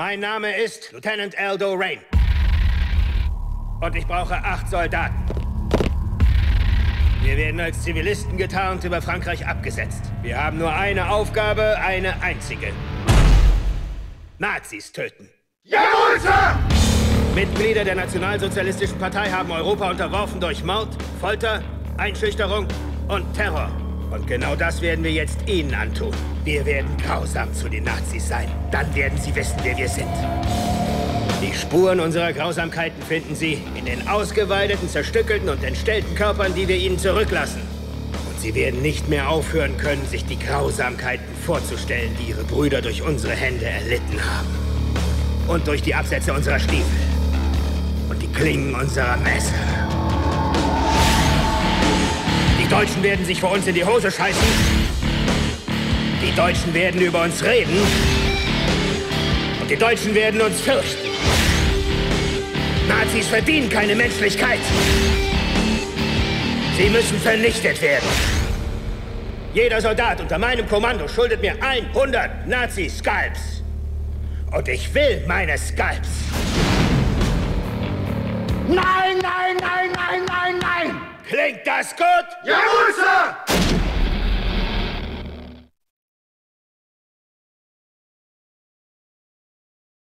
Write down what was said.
Mein Name ist Lieutenant Aldo Rain. Und ich brauche 8 Soldaten. Wir werden als Zivilisten getarnt über Frankreich abgesetzt. Wir haben nur eine Aufgabe, eine einzige. Nazis töten. Jawohl, Sir! Mitglieder der Nationalsozialistischen Partei haben Europa unterworfen durch Mord, Folter, Einschüchterung und Terror. Und genau das werden wir jetzt Ihnen antun. Wir werden grausam zu den Nazis sein. Dann werden Sie wissen, wer wir sind. Die Spuren unserer Grausamkeiten finden Sie in den ausgeweideten, zerstückelten und entstellten Körpern, die wir Ihnen zurücklassen. Und Sie werden nicht mehr aufhören können, sich die Grausamkeiten vorzustellen, die Ihre Brüder durch unsere Hände erlitten haben. Und durch die Absätze unserer Stiefel. Und die Klingen unserer Messer. Die Deutschen werden sich vor uns in die Hose scheißen. Die Deutschen werden über uns reden. Und die Deutschen werden uns fürchten. Nazis verdienen keine Menschlichkeit. Sie müssen vernichtet werden. Jeder Soldat unter meinem Kommando schuldet mir 100 Nazi-Scalps. Und ich will meine Scalps. Nein, nein, nein, nein, nein, nein! Klingt das gut? Jawohl, Sir!